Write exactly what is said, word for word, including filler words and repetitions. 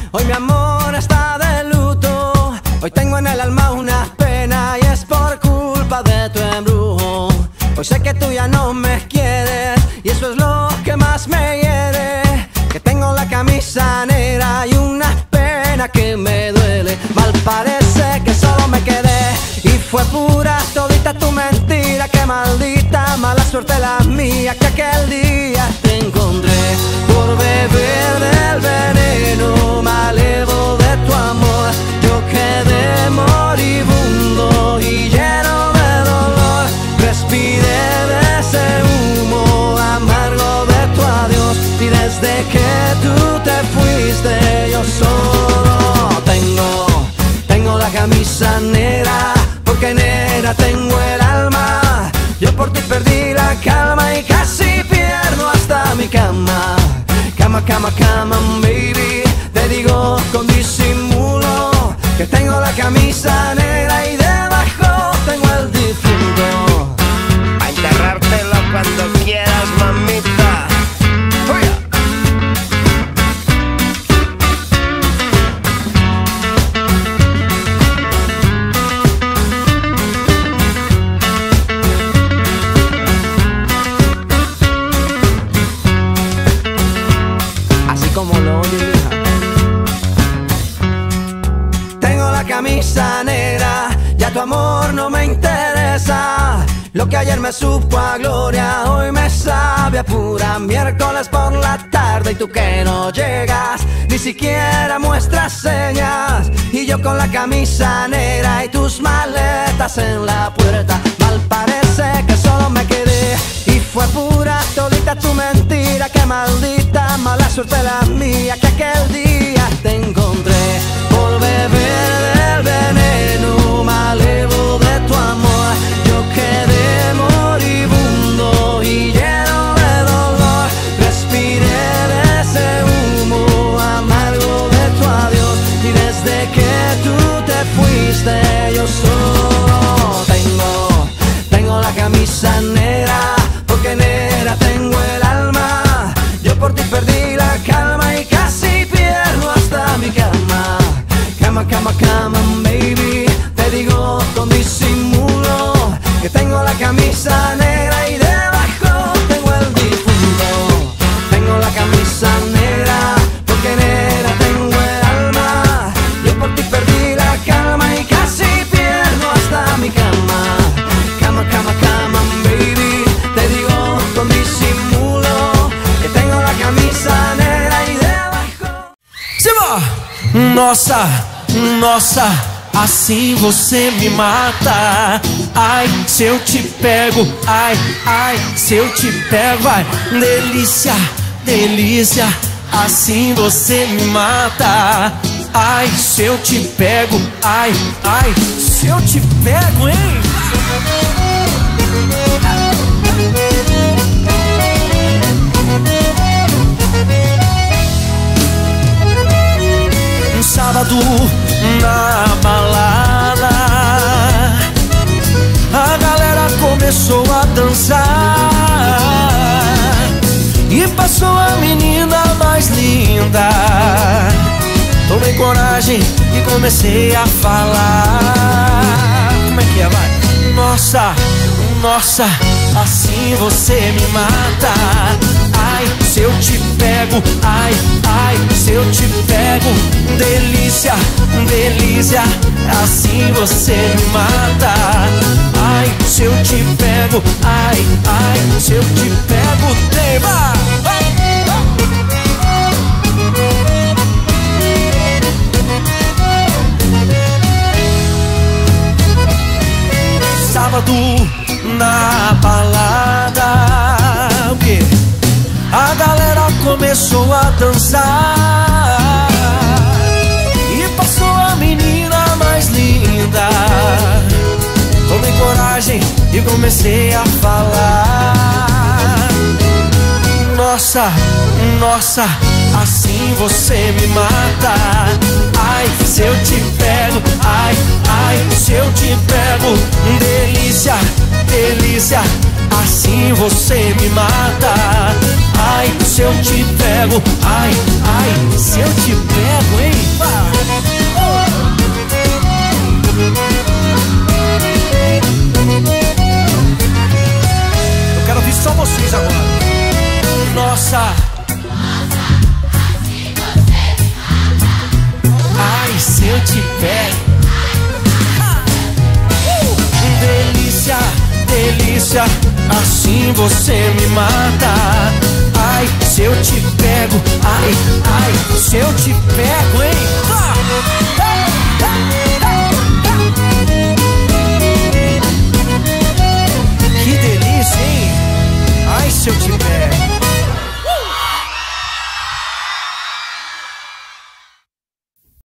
Hoy mi amor está de luto. Hoy tengo en el alma una pena y es por culpa de tu embrujo. Hoy sé que tú ya no me quieres y eso es lo que más me hiere. Que tengo la camisa negra y una pena que me duele. Mal parece que solo me quedé y fue pura todita tu mentira. Que maldita mala suerte la mía que aquel día te encontré por beber del veneno malevo de tu amor. Yo quedé moribundo y lleno de dolor. Respiré de ese humo amargo de tu adiós y desde que tú te fuiste yo solo tengo, tengo la camisa negra porque negra tengo el alma. Yo por ti perdí la calma y casi pierdo hasta mi cama. Cama, cama, cama, baby. Te digo con disimulo que tengo la camisa negra y debajo tengo el difunto. A enterrártelo cuando quieras, mamita. ¡Uy! Como lo oye, hija. Tengo la camisa negra, ya tu amor no me interesa. Lo que ayer me supo a gloria, hoy me sabe a pura. Miércoles por la tarde y tú que no llegas, ni siquiera muestras señas. Y yo con la camisa negra y tus maletas en la puerta. Mal parece que solo me quedé y fue pura todita tu mentira. Que maldita mala suerte la mía que aquel día te encontré por beber del veneno malevo de tu amor. Yo quedé moribundo y lleno de dolor. Respiré de ese humo amargo de tu adiós y desde que tú te fuiste yo solo tengo, tengo la camisa negra porque negra tengo el alma. Yo por ti perdí la calma y casi pierdo hasta mi cama. Cama, cama, cama, baby. Te digo con disimulo que tengo la camisa negra y debajo tengo el difunto. Tengo la camisa negra porque negra tengo el alma. Yo por ti perdí la calma y casi pierdo hasta mi cama. Cama, cama, cama, baby. Te digo con disimulo que tengo la camisa negra y debajo. Se va! Nossa, nossa, assim você me mata. Ai, se eu te pego, ai, ai, se eu te pego, ai, delícia, delícia, assim você me mata. Ai, se eu te pego, ai, ai, se eu te pego, hein? Um sábado na balada, a galera começou a dançar e passou a menina mais linda. Tomei coragem e comecei a falar. Como é que é, vai? Nossa, nossa, assim você me mata. Ai, se eu te pego, ai, ai, se eu te pego, delícia, delícia, assim você me mata. Ai, se eu te pego, ai, ai, se eu te pego, tema. Sábado na balada, o quê? A galera começou a dançar e passou a menina mais linda. Tomei coragem e comecei a falar. Nossa, nossa, assim você me mata. Ai, se eu te pego, ai, ai, se eu te pego, delícia, delícia, assim você me mata. Ai, se eu te pego, ai, ai, se eu te pego, hein? Nossa. Ai, se eu te pego. Delícia, delícia, assim você me mata. Ai, se eu te pego, ai, ai, se eu te pego, hein? Que delícia, hein? Ai, se eu te pego.